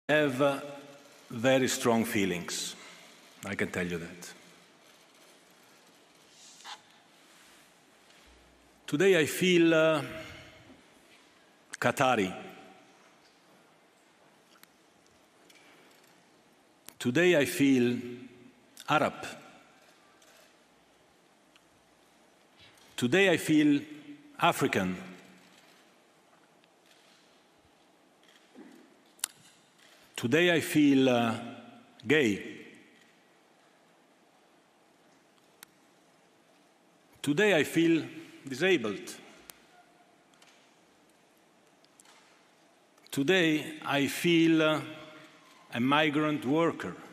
have very strong feelings, I can tell you that. Today I feel Qatari. Today I feel Arab. Today I feel African. Today I feel gay. Today I feel disabled. Today I feel a migrant worker.